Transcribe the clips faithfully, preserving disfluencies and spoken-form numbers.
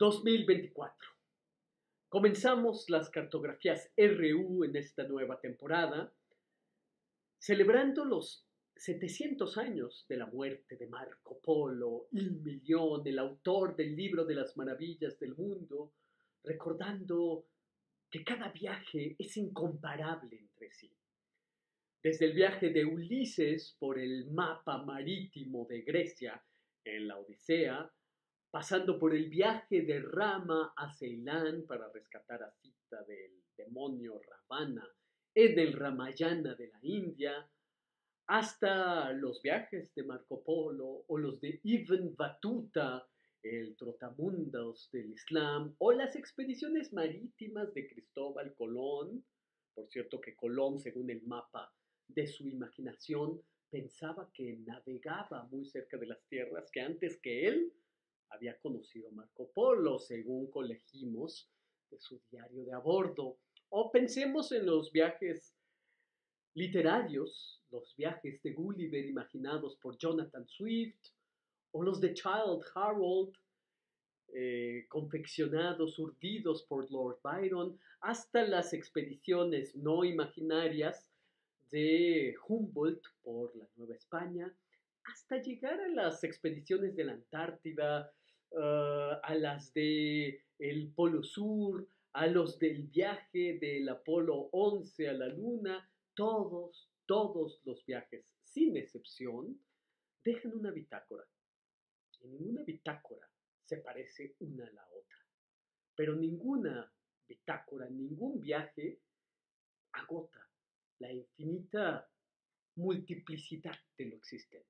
dos mil veinticuatro. Comenzamos las cartografías R U en esta nueva temporada, celebrando los setecientos años de la muerte de Marco Polo, il Milión, el autor del libro de las maravillas del mundo, recordando que cada viaje es incomparable entre sí. Desde el viaje de Ulises por el mapa marítimo de Grecia en la Odisea, pasando por el viaje de Rama a Ceilán para rescatar a Sita del demonio Ravana en el Ramayana de la India, hasta los viajes de Marco Polo o los de Ibn Battuta, el trotamundos del Islam, o las expediciones marítimas de Cristóbal Colón. Por cierto que Colón, según el mapa de su imaginación, pensaba que navegaba muy cerca de las tierras que antes que él había conocido Marco Polo, según colegimos de su diario de a bordo. O pensemos en los viajes literarios, los viajes de Gulliver imaginados por Jonathan Swift, o los de Childe Harold, eh, confeccionados, urdidos por Lord Byron, hasta las expediciones no imaginarias de Humboldt por la Nueva España, hasta llegar a las expediciones de la Antártida, uh, a las de el Polo Sur, a los del viaje del Apolo once a la Luna. Todos, todos los viajes, sin excepción, dejan una bitácora. Y ninguna bitácora se parece una a la otra. Pero ninguna bitácora, ningún viaje agota la infinita multiplicidad de lo existente.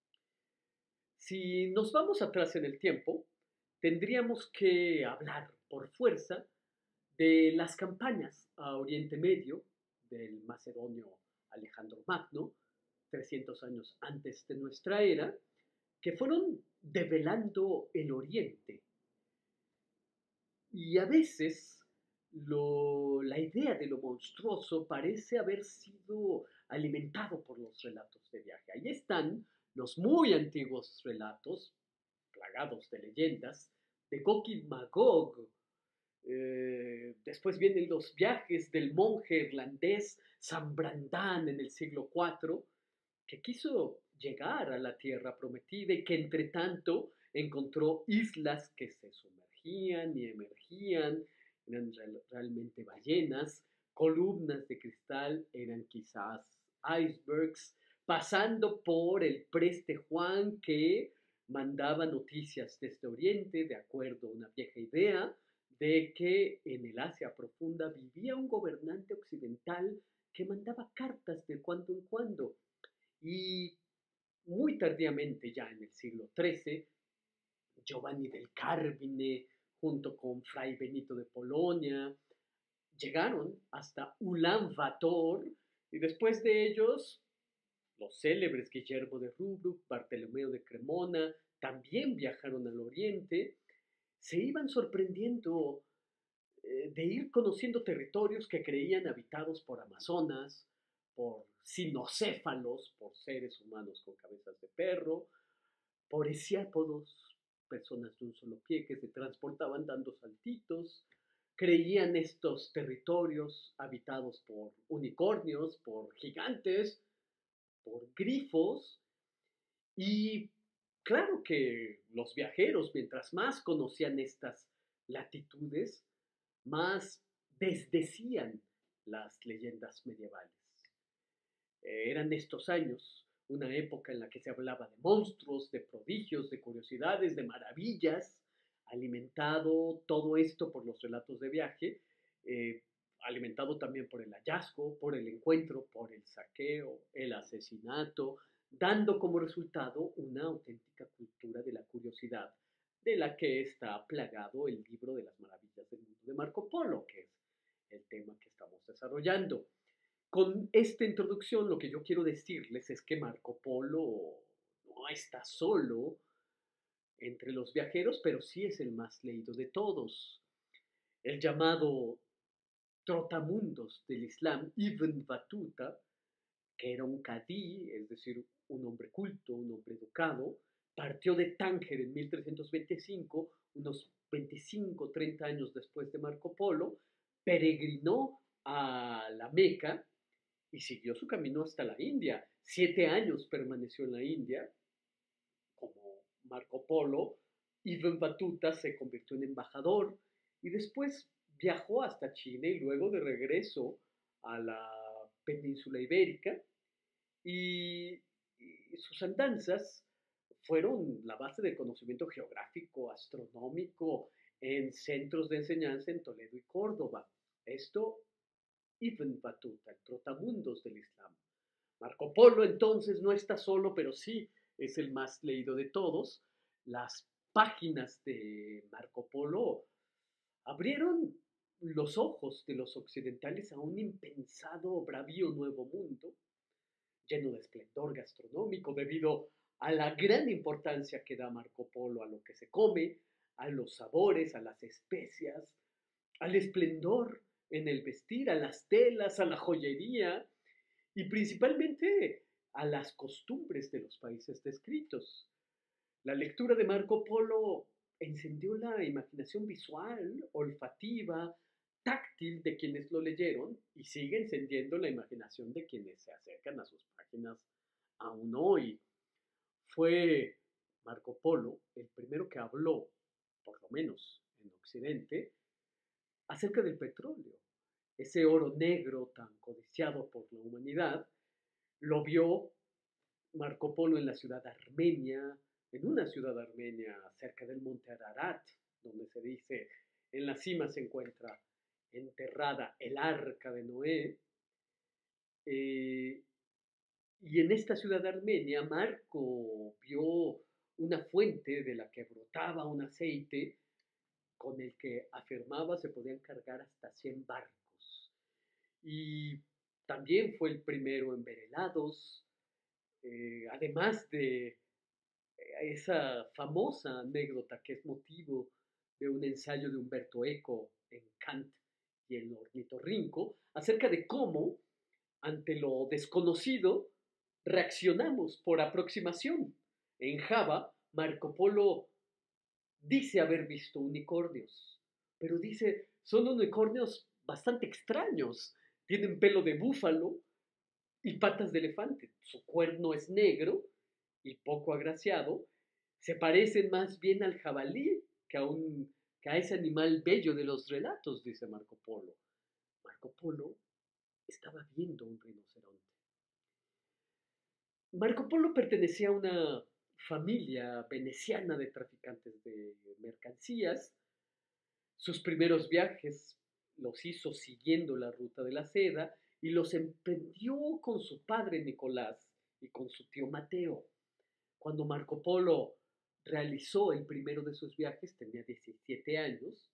Si nos vamos atrás en el tiempo, tendríamos que hablar por fuerza de las campañas a Oriente Medio del macedonio Alejandro Magno, trescientos años antes de nuestra era, que fueron develando el Oriente. Y a veces lo, la idea de lo monstruoso parece haber sido alimentado por los relatos de viaje. Ahí están los muy antiguos relatos, plagados de leyendas, de Gog y Magog. Eh, después vienen los viajes del monje irlandés San Brandán en el siglo cuatro, que quiso llegar a la tierra prometida y que entre tanto encontró islas que se sumergían y emergían, eran real, realmente ballenas, columnas de cristal eran quizás icebergs, pasando por el preste Juan que mandaba noticias desde Oriente, de acuerdo a una vieja idea de que en el Asia profunda vivía un gobernante occidental que mandaba cartas de cuando en cuando. Y muy tardíamente, ya en el siglo trece, Giovanni del Carmine, junto con Fray Benito de Polonia, llegaron hasta Ulan Bator, y después de ellos, los célebres Guillermo de Rubruck, Bartolomeo de Cremona, también viajaron al oriente, se iban sorprendiendo eh, de ir conociendo territorios que creían habitados por amazonas, por sinocéfalos, por seres humanos con cabezas de perro, por hesiápodos, personas de un solo pie que se transportaban dando saltitos. Creían estos territorios habitados por unicornios, por gigantes, por grifos. Y claro que los viajeros, mientras más conocían estas latitudes, más desdecían las leyendas medievales. Eh, eran estos años una época en la que se hablaba de monstruos, de prodigios, de curiosidades, de maravillas, alimentado todo esto por los relatos de viaje, eh, alimentado también por el hallazgo, por el encuentro, por el saqueo, el asesinato, dando como resultado una auténtica cultura de la curiosidad, de la que está plagado el libro de las maravillas del mundo de Marco Polo, que es el tema que estamos desarrollando. Con esta introducción lo que yo quiero decirles es que Marco Polo no está solo entre los viajeros, pero sí es el más leído de todos. El llamado trotamundos del Islam, Ibn Battuta, que era un cadí, es decir, un hombre culto, un hombre educado, partió de Tánger en mil trescientos veinticinco, unos veinticinco, treinta años después de Marco Polo, peregrinó a la Meca y siguió su camino hasta la India. Siete años permaneció en la India como Marco Polo. Ibn Battuta se convirtió en embajador y después viajó hasta China y luego de regreso a la península ibérica y, y sus andanzas fueron la base del conocimiento geográfico, astronómico, en centros de enseñanza en Toledo y Córdoba. Esto, Ibn Battuta, el trotamundos del Islam. Marco Polo entonces no está solo, pero sí es el más leído de todos. Las páginas de Marco Polo abrieron los ojos de los occidentales a un impensado, bravío nuevo mundo, lleno de esplendor gastronómico debido a la gran importancia que da Marco Polo a lo que se come, a los sabores, a las especias, al esplendor en el vestir, a las telas, a la joyería y principalmente a las costumbres de los países descritos. La lectura de Marco Polo encendió la imaginación visual, olfativa, táctil de quienes lo leyeron y sigue encendiendo la imaginación de quienes se acercan a sus páginas aún hoy. Fue Marco Polo el primero que habló, por lo menos en Occidente, acerca del petróleo. Ese oro negro tan codiciado por la humanidad, lo vio Marco Polo en la ciudad armenia, en una ciudad armenia cerca del monte Ararat, donde se dice en la cima se encuentra enterrada el arca de Noé. Eh, y en esta ciudad armenia, Marco vio una fuente de la que brotaba un aceite con el que afirmaba se podían cargar hasta cien barcos. Y también fue el primero en ver helados, eh, además de esa famosa anécdota que es motivo de un ensayo de Humberto Eco en Kant y el ornitorrinco, acerca de cómo, ante lo desconocido, reaccionamos por aproximación. En Java, Marco Polo dice haber visto unicornios, pero dice, son unicornios bastante extraños. Tienen pelo de búfalo y patas de elefante. Su cuerno es negro y poco agraciado. Se parecen más bien al jabalí que a, un, que a ese animal bello de los relatos, dice Marco Polo. Marco Polo estaba viendo un rinoceronte. Marco Polo pertenecía a una familia veneciana de traficantes de mercancías. Sus primeros viajes los hizo siguiendo la ruta de la seda y los emprendió con su padre Nicolás y con su tío Mateo. Cuando Marco Polo realizó el primero de sus viajes tenía diecisiete años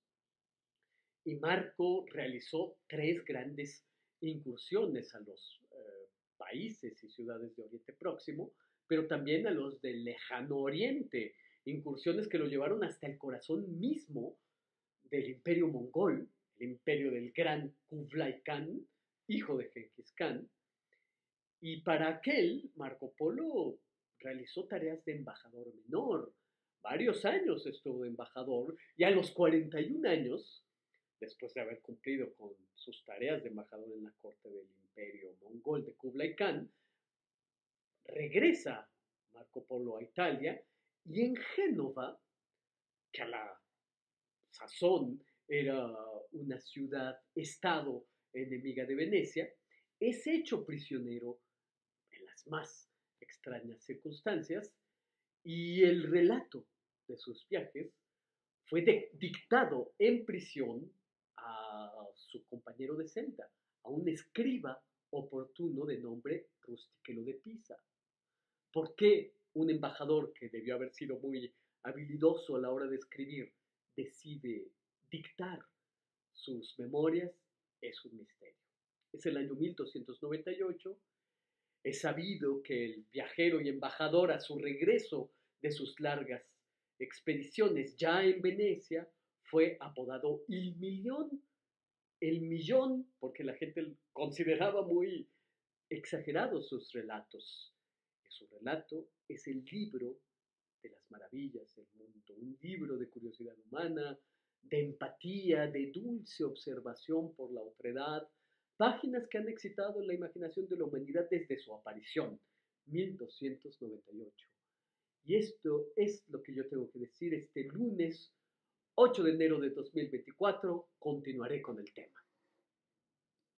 y Marco realizó tres grandes incursiones a los eh, países y ciudades de Oriente Próximo, pero también a los del lejano Oriente, incursiones que lo llevaron hasta el corazón mismo del imperio mongol, el imperio del gran Kublai Khan, hijo de Genghis Khan, y para aquel Marco Polo realizó tareas de embajador menor. Varios años estuvo de embajador y a los cuarenta y un años, después de haber cumplido con sus tareas de embajador en la corte del imperio mongol de Kublai Khan, regresa Marco Polo a Italia y en Génova, que a la sazón era una ciudad-estado enemiga de Venecia, es hecho prisionero en las más extrañas circunstancias y el relato de sus viajes fue de, dictado en prisión a su compañero de celda, a un escriba oportuno de nombre Rustiquelo de Pisa. ¿Por qué un embajador que debió haber sido muy habilidoso a la hora de escribir decide dictar sus memorias? Es un misterio. Es el año mil doscientos noventa y ocho. Es sabido que el viajero y embajador a su regreso de sus largas expediciones ya en Venecia fue apodado Il Millón, el millón, porque la gente consideraba muy exagerados sus relatos. Su relato es el libro de las maravillas del mundo, un libro de curiosidad humana, de empatía, de dulce observación por la otredad, páginas que han excitado la imaginación de la humanidad desde su aparición, mil doscientos noventa y ocho. Y esto es lo que yo tengo que decir este lunes ocho de enero de dos mil veinticuatro. Continuaré con el tema.